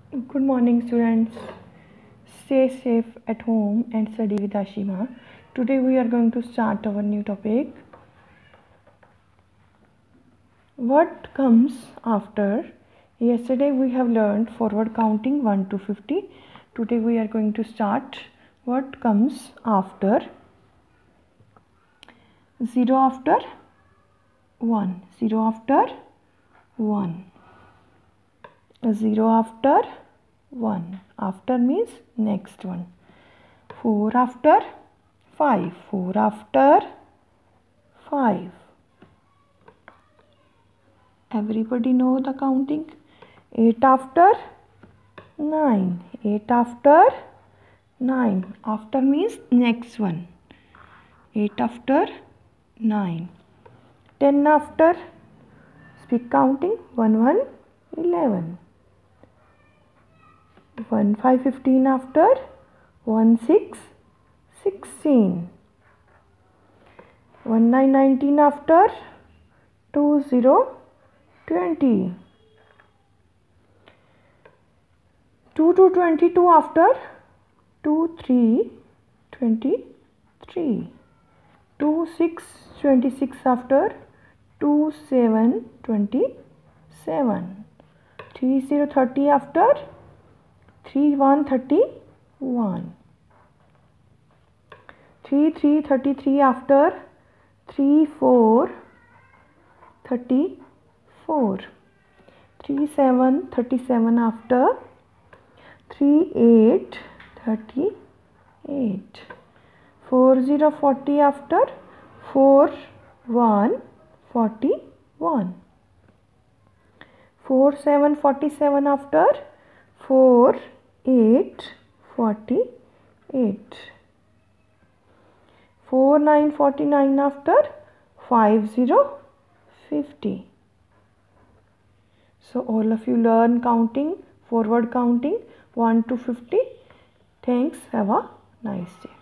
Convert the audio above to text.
Good morning, students. Stay safe at home and study with Ashima. Today we are going to start our new topic. What comes after? Yesterday we have learned forward counting 1 to 50. Today we are going to start what comes after 0 after 1, 0 after 1, 0 after 1, after means next one, 4 after 5, 4 after 5. Everybody know the counting. 8 after 9, 8 after 9, after means next one, 8 after 9. 10 after, speak counting, 1 1 11. 1 5 15 after, 1 6 16. 1 9 19 after, 2 0 20. 2 2 22 after, 2 3 23. 2 6 26 after, 2 7 27. 3 0 30 after, 3 1 31. 3 3 33 after, 3 4 34. 3 7 37 after, 3 8 38. 4 0 40 after, 4 1 41. 4 7 47 after, 4 8 48. 4 9 49 after, 5 0 50. So all of you learn counting, forward counting 1 to 50. Thanks. Have a nice day.